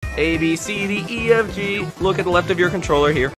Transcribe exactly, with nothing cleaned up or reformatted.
A, B, C, D, E, F, G. Look at the left of your controller here.